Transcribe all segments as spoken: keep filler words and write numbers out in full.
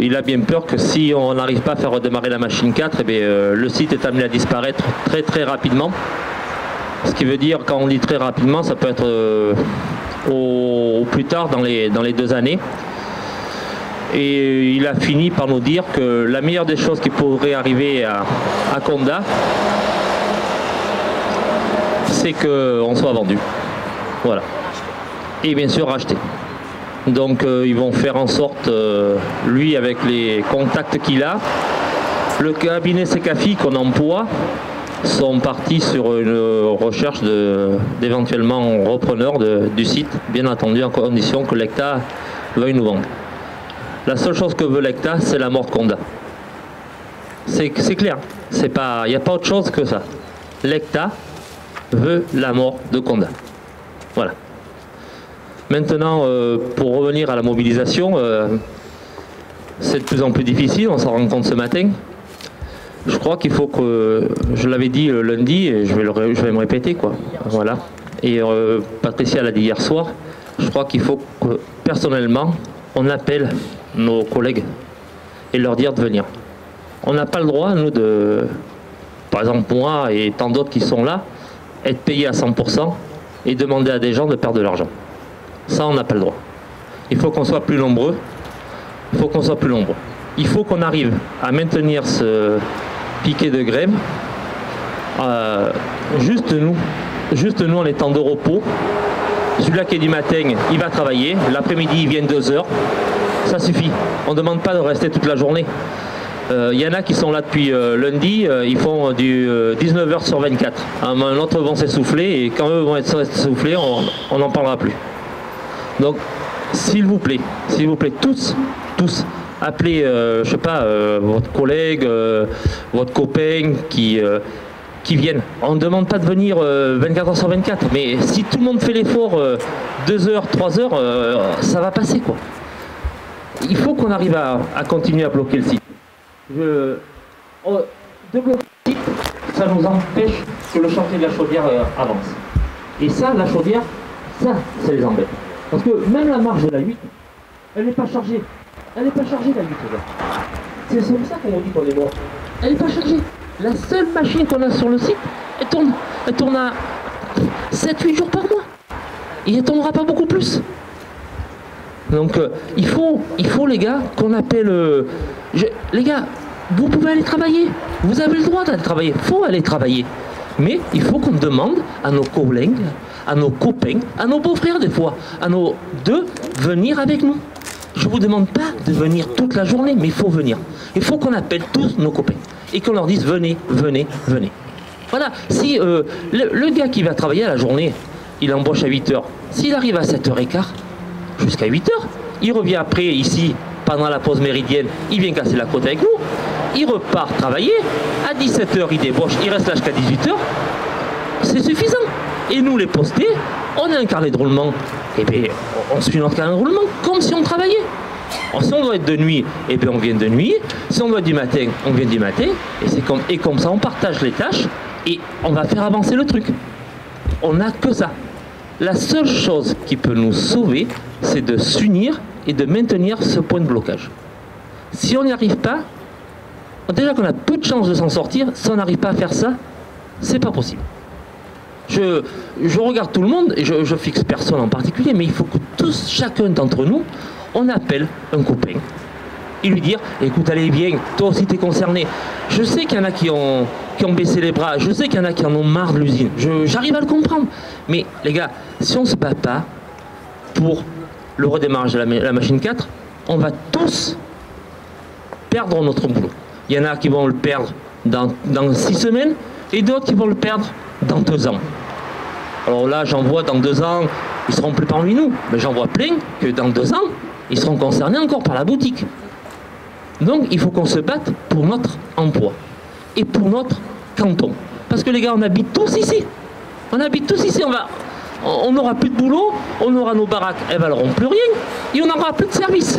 il a bien peur que si on n'arrive pas à faire redémarrer la machine quatre, eh bien, euh, le site est amené à disparaître très très rapidement. Ce qui veut dire, quand on dit très rapidement, ça peut être euh, au, au plus tard dans les, dans les deux années. Et il a fini par nous dire que la meilleure des choses qui pourrait arriver à, à Condat, c'est qu'on soit vendu. Voilà. Et bien sûr racheté. Donc euh, ils vont faire en sorte, euh, lui avec les contacts qu'il a, le cabinet Secafi qu'on emploie, sont partis sur une recherche d'éventuellement repreneur de, du site, bien entendu en condition que l'E C T A veuille nous vendre. La seule chose que veut l'E C T A, c'est la mort de Condat. C'est clair, il n'y a pas autre chose que ça. L'E C T A veut la mort de Condat. Voilà. Maintenant, euh, pour revenir à la mobilisation, euh, c'est de plus en plus difficile, on s'en rend compte ce matin. Je crois qu'il faut que, je l'avais dit le lundi, et je vais, le, je vais me répéter, quoi. Voilà. Et euh, Patricia l'a dit hier soir, je crois qu'il faut que, personnellement, on appelle nos collègues et leur dire de venir. On n'a pas le droit, nous, de, par exemple moi et tant d'autres qui sont là, être payés à cent pour cent et demander à des gens de perdre de l'argent. Ça, on n'a pas le droit. Il faut qu'on soit plus nombreux. Il faut qu'on soit plus nombreux. Il faut qu'on arrive à maintenir ce piquet de grève. Euh, juste nous, juste nous en étant de repos. Celui-là qui est du matin, il va travailler. L'après-midi, il vient deux heures. Ça suffit. On ne demande pas de rester toute la journée. Il euh, y en a qui sont là depuis euh, lundi, euh, ils font du euh, dix-neuf heures sur vingt-quatre. Un, un autre vont s'essouffler et quand eux vont être essoufflés, on n'en parlera plus. Donc, s'il vous plaît, s'il vous plaît, tous, tous, appelez, euh, je sais pas, euh, votre collègue, euh, votre copain qui, euh, qui viennent. On ne demande pas de venir euh, vingt-quatre heures sur vingt-quatre, mais si tout le monde fait l'effort euh, deux heures, trois heures, euh, ça va passer, quoi. Il faut qu'on arrive à, à continuer à bloquer le site. Je, oh, de bloquer le site, ça nous empêche que le chantier de la chaudière euh, avance. Et ça, la chaudière, ça, ça les embête. Parce que même la marge de la huit, elle n'est pas chargée. Elle n'est pas chargée, la huit. C'est comme ça qu'on dit qu'on est mort. Elle n'est pas chargée. La seule machine qu'on a sur le site, elle tourne, elle tourne à sept huit jours par mois. Et elle ne tournera pas beaucoup plus. Donc euh, il, faut, il faut, les gars, qu'on appelle... Euh, je, les gars, vous pouvez aller travailler. Vous avez le droit d'aller travailler. Il faut aller travailler. Mais il faut qu'on demande à nos collègues, à nos copains, à nos beaux-frères des fois, à nos deux, venir avec nous. Je ne vous demande pas de venir toute la journée, mais il faut venir. Il faut qu'on appelle tous nos copains et qu'on leur dise venez, venez, venez. Voilà, si euh, le, le gars qui va travailler à la journée, il embauche à huit heures, s'il arrive à sept heures quinze, jusqu'à huit heures, il revient après ici, pendant la pause méridienne, il vient casser la côte avec nous, il repart travailler, à dix-sept heures il débauche, il reste là jusqu'à dix-huit heures, c'est suffisant. Et nous, les postés, on a un carnet de roulement. Et bien, on suit notre carnet de roulement comme si on travaillait. Alors, si on doit être de nuit, et bien on vient de nuit. Si on doit être du matin, on vient du matin. Et, c'est comme, et comme ça, on partage les tâches et on va faire avancer le truc. On n'a que ça. La seule chose qui peut nous sauver, c'est de s'unir et de maintenir ce point de blocage. Si on n'y arrive pas, déjà qu'on a peu de chances de s'en sortir, si on n'arrive pas à faire ça, c'est pas possible. Je, je regarde tout le monde, et je, je fixe personne en particulier, mais il faut que tous, chacun d'entre nous, on appelle un copain et lui dire, écoute, allez bien, toi aussi t'es concerné. Je sais qu'il y en a qui ont, qui ont baissé les bras, je sais qu'il y en a qui en ont marre de l'usine, j'arrive à le comprendre. Mais les gars, si on ne se bat pas pour le redémarrage de la, la machine quatre, on va tous perdre notre boulot. Il y en a qui vont le perdre dans, dans six semaines, et d'autres qui vont le perdre dans deux ans. Alors là, j'en vois dans deux ans, ils seront plus parmi nous, mais j'en vois plein que dans deux ans, ils seront concernés encore par la boutique. Donc, il faut qu'on se batte pour notre emploi et pour notre canton. Parce que les gars, on habite tous ici. On habite tous ici. On va, on n'aura plus de boulot, on aura nos baraques, elles ne valeront plus rien, et on n'aura plus de service.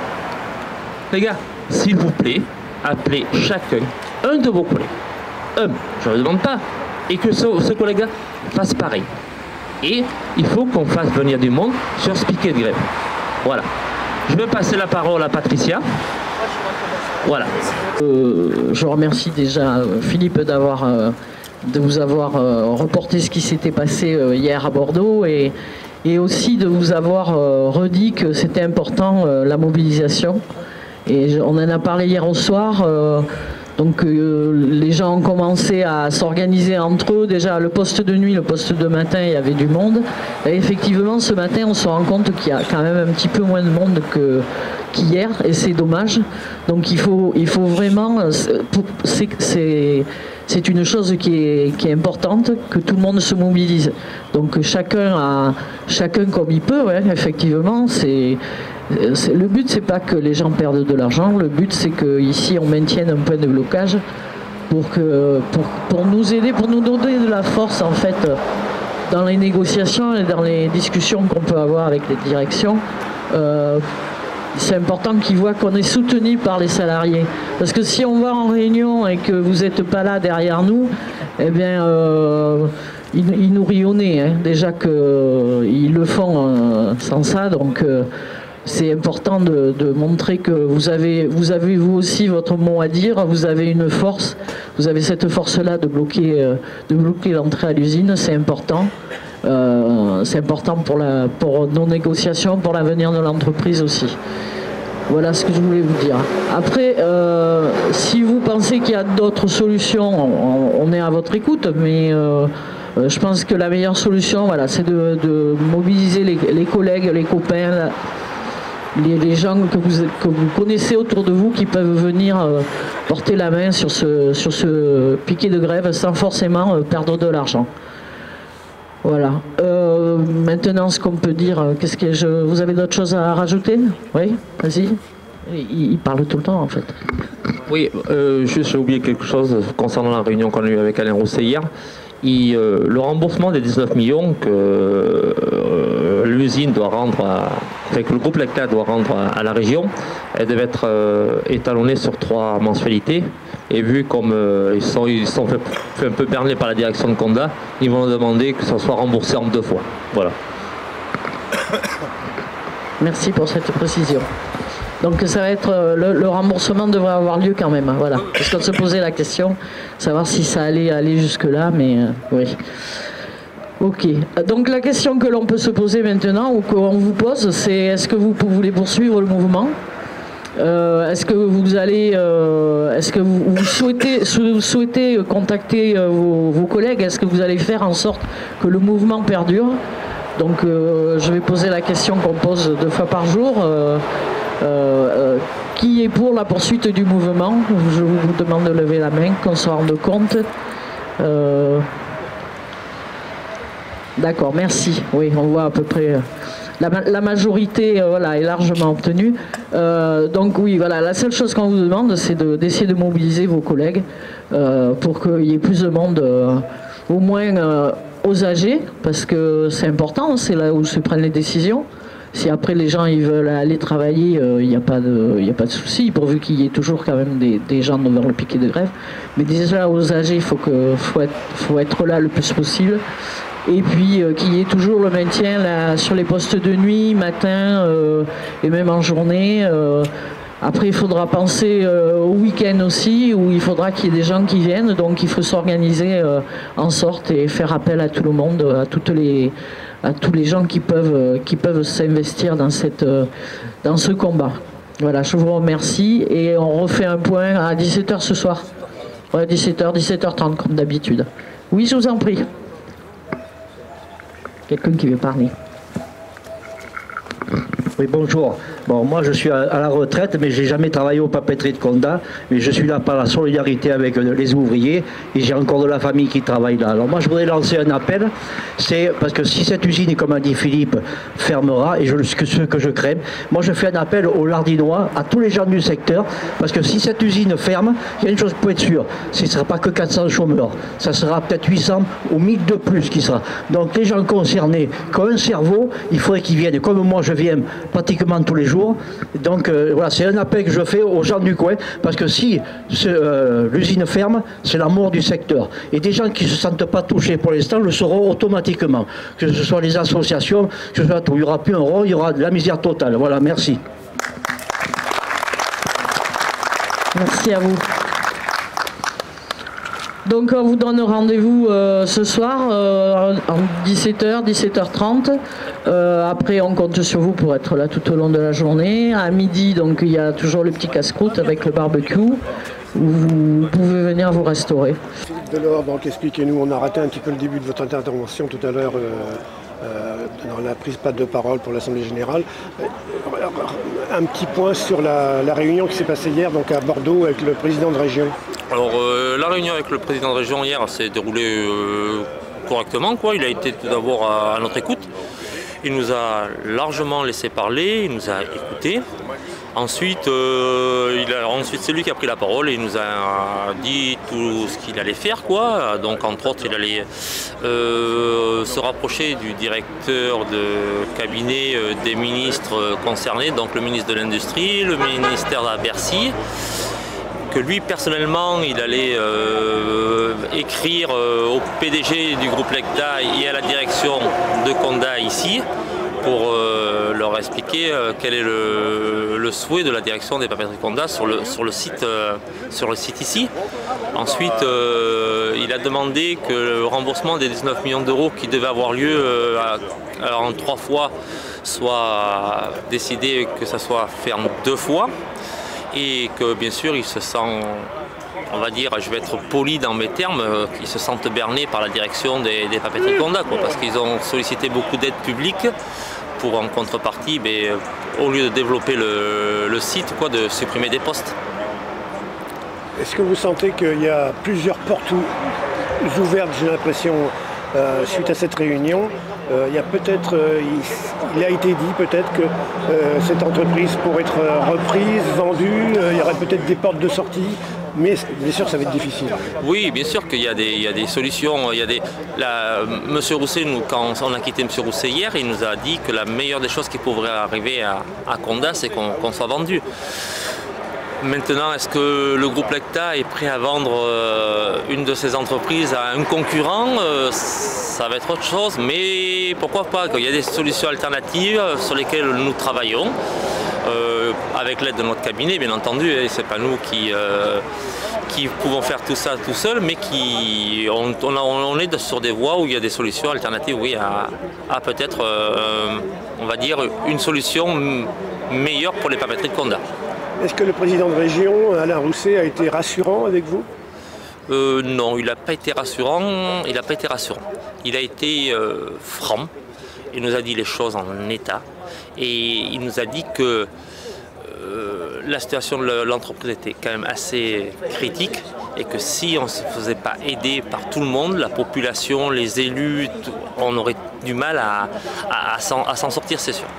Les gars, s'il vous plaît, appelez chacun un de vos collègues. Un, je ne le demande pas. Et que ce, ce collègue-là fasse pareil. Et il faut qu'on fasse venir du monde sur ce piquet de grève. Voilà. Je vais passer la parole à Patricia. Voilà. Euh, je remercie déjà Philippe d'avoir, euh, de vous avoir euh, reporté ce qui s'était passé euh, hier à Bordeaux et, et aussi de vous avoir euh, redit que c'était important euh, la mobilisation. Et je, on en a parlé hier au soir. Euh, donc euh, les gens ont commencé à s'organiser entre eux. Déjà le poste de nuit, le poste de matin, il y avait du monde. Et effectivement, ce matin, on se rend compte qu'il y a quand même un petit peu moins de monde que qu'hier, et c'est dommage. Donc il faut, il faut vraiment, c'est une chose qui est, qui est importante, que tout le monde se mobilise. Donc chacun, a, chacun comme il peut, ouais, effectivement, c'est... Le but, c'est pas que les gens perdent de l'argent, le but, c'est qu'ici, on maintienne un point de blocage pour, que, pour, pour nous aider, pour nous donner de la force, en fait, dans les négociations et dans les discussions qu'on peut avoir avec les directions. Euh, c'est important qu'ils voient qu'on est soutenu par les salariés. Parce que si on va en réunion et que vous n'êtes pas là derrière nous, eh bien... Euh, Ils, ils nous rient au nez, hein. Déjà qu'ils euh, le font euh, sans ça, donc euh, c'est important de, de montrer que vous avez, vous avez vous aussi votre mot à dire, vous avez une force, vous avez cette force-là de bloquer, euh, de bloquer l'entrée à l'usine, c'est important. Euh, c'est important pour, la, pour nos négociations, pour l'avenir de l'entreprise aussi. Voilà ce que je voulais vous dire. Après, euh, si vous pensez qu'il y a d'autres solutions, on, on est à votre écoute, mais... Euh, Euh, je pense que la meilleure solution, voilà, c'est de, de mobiliser les, les collègues, les copains, les, les gens que vous, que vous connaissez autour de vous qui peuvent venir euh, porter la main sur ce, sur ce piquet de grève sans forcément euh, perdre de l'argent. Voilà. Euh, maintenant, ce qu'on peut dire, qu'est-ce que je, vous avez d'autres choses à rajouter? Oui, vas-y. Il, il parle tout le temps, en fait. Oui, euh, juste j'ai oublié quelque chose concernant la réunion qu'on a eue avec Alain Rousset hier. Et, euh, le remboursement des dix-neuf millions que euh, l'usine doit rendre, à, enfin, que le groupe Leclerc doit rendre à, à la région, elle devait être euh, étalonnée sur trois mensualités. Et vu comme euh, ils sont, ils sont fait, fait un peu berner par la direction de Condat, ils vont demander que ça soit remboursé en deux fois. Voilà. Merci pour cette précision. Donc ça va être le, le remboursement devrait avoir lieu quand même, hein, voilà. Parce qu'on se posait la question, savoir si ça allait aller jusque là, mais euh, oui. Ok. Donc la question que l'on peut se poser maintenant ou qu'on vous pose, c'est est-ce que vous voulez poursuivre le mouvement? euh, Est-ce que vous allez, euh, est-ce que vous, vous souhaitez, vous souhaitez contacter euh, vos, vos collègues? Est-ce que vous allez faire en sorte que le mouvement perdure? Donc euh, je vais poser la question qu'on pose deux fois par jour. Euh, Euh, euh, qui est pour la poursuite du mouvement? Je vous demande de lever la main, qu'on se rende compte. Euh... D'accord, merci. Oui, on voit à peu près... La, la majorité euh, voilà, est largement obtenue. Euh, donc oui, voilà, la seule chose qu'on vous demande, c'est de, d'essayer de mobiliser vos collègues euh, pour qu'il y ait plus de monde, euh, au moins euh, aux A G, parce que c'est important, c'est là où se prennent les décisions. Si après les gens ils veulent aller travailler, il euh, n'y a pas de, y a pas de souci, pourvu qu'il y ait toujours quand même des, des gens devant le piquet de grève. Mais déjà aux A G, il faut, que, faut, être, faut être là le plus possible. Et puis euh, qu'il y ait toujours le maintien là, sur les postes de nuit, matin euh, et même en journée. Euh, Après, il faudra penser euh, au week-end aussi, où il faudra qu'il y ait des gens qui viennent. Donc il faut s'organiser euh, en sorte et faire appel à tout le monde, à toutes les... à tous les gens qui peuvent, qui peuvent s'investir dans, cette, dans ce combat. Voilà, je vous remercie et on refait un point à dix-sept heures ce soir. Ouais, dix-sept heures, dix-sept heures trente comme d'habitude. Oui, je vous en prie. Quelqu'un qui veut parler. Oui, bonjour. Bon, moi je suis à, à la retraite, mais j'ai jamais travaillé au papeterie de Condat, mais je suis là par la solidarité avec les ouvriers et j'ai encore de la famille qui travaille là. Alors moi je voudrais lancer un appel, c'est parce que si cette usine, comme a dit Philippe, fermera, et je, ce que je crains, moi je fais un appel aux Lardinois, à tous les gens du secteur, parce que si cette usine ferme, il y a une chose pour être sûre, ce ne sera pas que quatre cents chômeurs, ça sera peut-être huit cents ou mille de plus qui sera. Donc les gens concernés, qui ont un cerveau, il faudrait qu'ils viennent, comme moi je viens pratiquement tous les jours. Donc euh, voilà, c'est un appel que je fais aux gens du coin, parce que si euh, l'usine ferme, c'est la mort du secteur. Et des gens qui ne se sentent pas touchés pour l'instant le seront automatiquement. Que ce soit les associations, que ce soit tout. Il n'y aura plus un rond, il y aura de la misère totale. Voilà, merci. Merci à vous. Donc on vous donne rendez-vous euh, ce soir euh, en dix-sept heures, dix-sept heures trente. Euh, après on compte sur vous pour être là tout au long de la journée. À midi, donc il y a toujours le petit casse-croûte avec le barbecue où vous pouvez venir vous restaurer. Philippe Delors, donc expliquez-nous, on a raté un petit peu le début de votre intervention tout à l'heure. Euh... Euh, dans la prise pas de parole pour l'Assemblée Générale. Un petit point sur la, la réunion qui s'est passée hier donc à Bordeaux avec le président de région. Alors euh, la réunion avec le président de région hier s'est déroulée euh, correctement, quoi. Il a été tout d'abord à, à notre écoute. Il nous a largement laissé parler, il nous a écoutés. Ensuite, euh, il a, ensuite c'est lui qui a pris la parole et il nous a dit tout ce qu'il allait faire, quoi. Donc entre autres, il allait euh, se rapprocher du directeur de cabinet euh, des ministres concernés, donc le ministre de l'Industrie, le ministère à Bercy, que lui personnellement il allait euh, écrire euh, au P D G du groupe Lecta et à la direction de Condat ici, pour euh, leur expliquer euh, quel est le, le souhait de la direction des papeteries Condat sur le, sur le, site, euh, sur le site ici. Ensuite, euh, il a demandé que le remboursement des dix-neuf millions d'euros qui devait avoir lieu euh, à, en trois fois soit décidé que ça soit fait en deux fois. Et que bien sûr, il se sent, on va dire, je vais être poli dans mes termes, qu'ils se sentent bernés par la direction des, des papeteries Condat, quoi, parce qu'ils ont sollicité beaucoup d'aides publiques pour en contrepartie, ben, au lieu de développer le, le site, quoi, de supprimer des postes. Est-ce que vous sentez qu'il y a plusieurs portes ouvertes, j'ai l'impression, euh, suite à cette réunion? Euh, il y a peut-être, euh, il, il a été dit peut-être que euh, cette entreprise pourrait être reprise, vendue, euh, il y aurait peut-être des portes de sortie. Mais bien sûr, ça va être difficile. Oui, bien sûr qu'il y a des, il y a des solutions. Il y a des, la, Monsieur Rousset, nous, quand on a quitté Monsieur Rousset hier, il nous a dit que la meilleure des choses qui pourrait arriver à, à Condat, c'est qu'on qu'on soit vendu. Maintenant, est-ce que le groupe Lecta est prêt à vendre euh, une de ses entreprises à un concurrent? euh, Ça va être autre chose, mais pourquoi pas? Il y a des solutions alternatives sur lesquelles nous travaillons. Euh, avec l'aide de notre cabinet, bien entendu, et c'est pas nous qui, euh, qui pouvons faire tout ça tout seul, mais qui on, on, on est sur des voies où il y a des solutions alternatives, oui, à, à peut-être, euh, on va dire, une solution meilleure pour les papeteries de Condat. Est-ce que le président de région, Alain Rousset, a été rassurant avec vous? euh, Non, il n'a pas été rassurant. Il n'a pas été rassurant. Il a été euh, franc. Il nous a dit les choses en état. Et il nous a dit que euh, la situation de l'entreprise était quand même assez critique et que si on ne se faisait pas aider par tout le monde, la population, les élus, tout, on aurait du mal à, à, à s'en sortir, c'est sûr.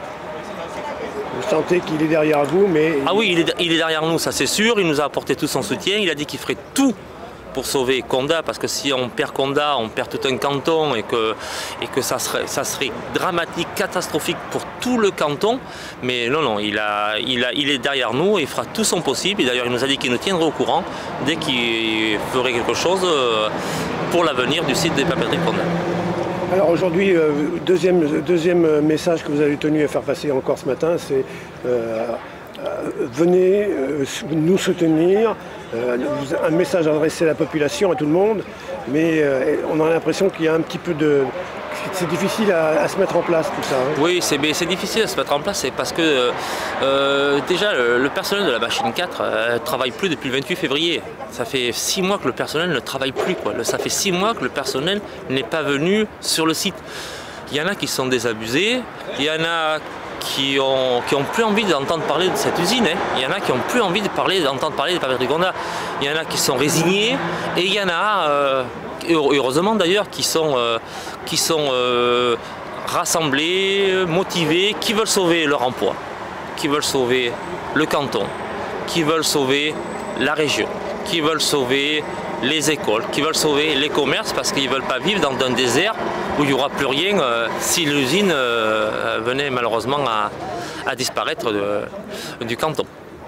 Vous sentez qu'il est derrière vous, mais... Ah oui, il est, il est derrière nous, ça c'est sûr. Il nous a apporté tout son soutien. Il a dit qu'il ferait tout pour sauver Condat, parce que si on perd Condat, on perd tout un canton et que, et que ça, serait, ça serait dramatique, catastrophique pour tout le canton. Mais non, non, il, a, il, a, il est derrière nous et il fera tout son possible. Et d'ailleurs, il nous a dit qu'il nous tiendrait au courant dès qu'il ferait quelque chose pour l'avenir du site des papeteries de Condat. Alors aujourd'hui, euh, deuxième, deuxième message que vous avez tenu à faire passer encore ce matin, c'est euh, euh, venez euh, nous soutenir. Euh, un message adressé à la population, à tout le monde, mais euh, on a l'impression qu'il y a un petit peu de... C'est difficile à, à se mettre en place tout ça. Hein. Oui, c'est difficile à se mettre en place, c'est parce que euh, déjà le, le personnel de la machine quatre ne euh, travaille plus depuis le vingt-huit février. Ça fait six mois que le personnel ne travaille plus, quoi. Ça fait six mois que le personnel n'est pas venu sur le site. Il y en a qui sont désabusés, il y en a qui ont, qui ont plus envie d'entendre parler de cette usine. Hein. Il y en a qui ont plus envie de parler, d'entendre parler des papeteries Condat. Il y en a qui sont résignés et il y en a, euh, heureusement d'ailleurs, qui sont, euh, qui sont euh, rassemblés, motivés, qui veulent sauver leur emploi, qui veulent sauver le canton, qui veulent sauver la région, qui veulent sauver les écoles, qui veulent sauver les commerces parce qu'ils ne veulent pas vivre dans un désert où il n'y aura plus rien euh, si l'usine euh, venait malheureusement à, à disparaître de, du canton.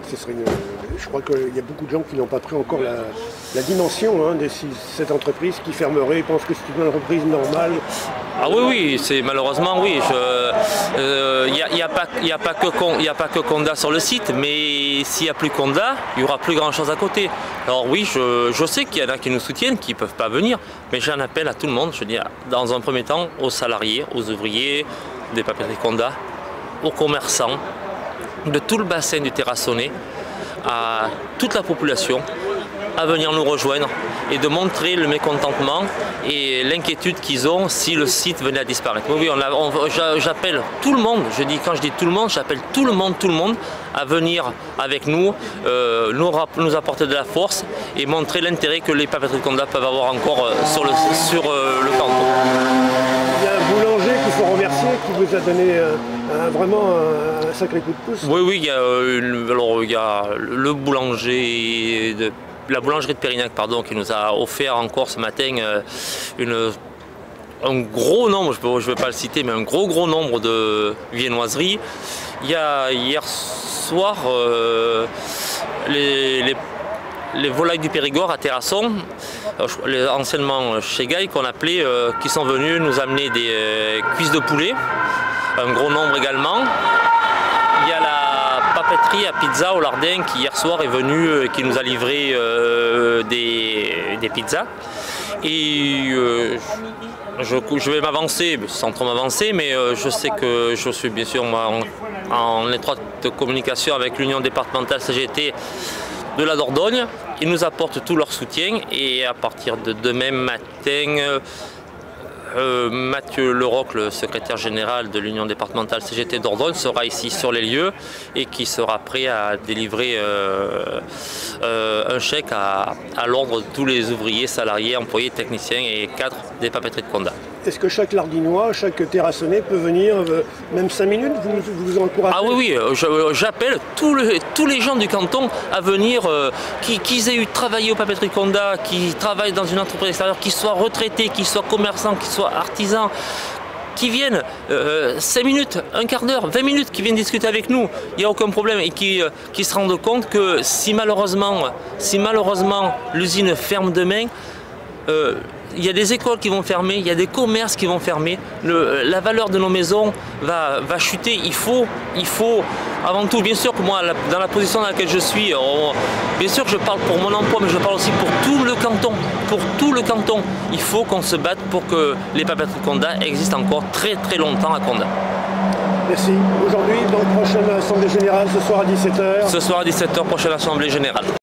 ce serait une, je crois qu'il y a beaucoup de gens qui n'ont pas pris encore la, la dimension hein, de cette entreprise qui fermerait. Ils pensent que c'est une entreprise normale. Ah oui, oui, c'est malheureusement oui. Il euh, n'y a, y a, a, a pas que Conda sur le site, mais s'il n'y a plus Conda, il n'y aura plus grand chose à côté. Alors oui, je, je sais qu'il y en a qui nous soutiennent, qui ne peuvent pas venir, mais j'en appelle à tout le monde. Je dis dans un premier temps aux salariés, aux ouvriers des papeteries Conda, aux commerçants, de tout le bassin du Terrassonnais, à toute la population, à venir nous rejoindre et de montrer le mécontentement et l'inquiétude qu'ils ont si le site venait à disparaître. Oui, on a, on, j'appelle tout le monde, je dis, quand je dis tout le monde, j'appelle tout le monde, tout le monde à venir avec nous, euh, nous, nous apporter de la force et montrer l'intérêt que les papeteries Conda peuvent avoir encore euh, sur, le, sur euh, le canton. Il y a un boulanger qu'il faut remercier, qui vous a donné euh, un, vraiment un, un sacré coup de pouce. Oui, oui, il y a, euh, alors, il y a le boulanger de la boulangerie de Pérignac, pardon, qui nous a offert encore ce matin euh, une, un gros nombre, je ne vais pas le citer, mais un gros gros nombre de viennoiseries. Il y a hier soir euh, les, les, les volailles du Périgord à Terrasson, les, anciennement chez Gaille, qu'on appelait, euh, qui sont venus nous amener des euh, cuisses de poulet, un gros nombre également. Il y a la papeterie à pizza au Lardin qui hier soir est venue et qui nous a livré euh, des, des pizzas. Et euh, je, je vais m'avancer, sans trop m'avancer, mais euh, je sais que je suis bien sûr en, en étroite communication avec l'Union départementale C G T de la Dordogne. Ils nous apportent tout leur soutien et à partir de demain matin, Euh, Mathieu Leroc, le secrétaire général de l'Union départementale C G T Dordogne, sera ici sur les lieux et qui sera prêt à délivrer euh, euh, un chèque à, à l'ordre de tous les ouvriers, salariés, employés, techniciens et cadres des papeteries de Conda. Est-ce que chaque Lardinois, chaque Terrassonnais peut venir, euh, même cinq minutes, vous vous encouragez? Ah oui, oui, j'appelle tous, le, tous les gens du canton à venir, euh, qu'ils qui aient eu travaillé aux papeteries Conda, qui travaillent dans une entreprise extérieure, qu'ils soient retraités, qu'ils soient commerçants, qu'ils soient artisans, qui viennent euh, cinq minutes, un quart d'heure, vingt minutes, qui viennent discuter avec nous, il n'y a aucun problème, et qui, euh, qui se rendent compte que si malheureusement, si malheureusement l'usine ferme demain, euh, il y a des écoles qui vont fermer, il y a des commerces qui vont fermer, le, la valeur de nos maisons va, va chuter. Il faut, il faut, avant tout, bien sûr que moi, dans la position dans laquelle je suis, on, bien sûr que je parle pour mon emploi, mais je parle aussi pour tout le canton. Pour tout le canton, il faut qu'on se batte pour que les papeteries de Conda existent encore très très longtemps à Conda. Merci. Aujourd'hui, donc, prochaine assemblée générale, ce soir à dix-sept heures. Ce soir à dix-sept heures, prochaine assemblée générale.